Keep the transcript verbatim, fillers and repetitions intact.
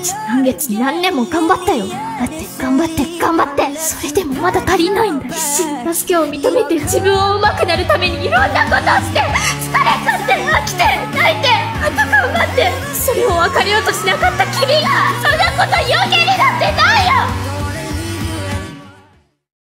日何月何年も頑張ったよ。だって頑張って頑張ってそれでもまだ足りないんだ。必死に助けを認めて自分を上手くなるためにいろんなことをして疲れちゃって飽きて泣いてまた頑張って、それを分かりようとしなかった君がそんなこと言う権利だってないよ。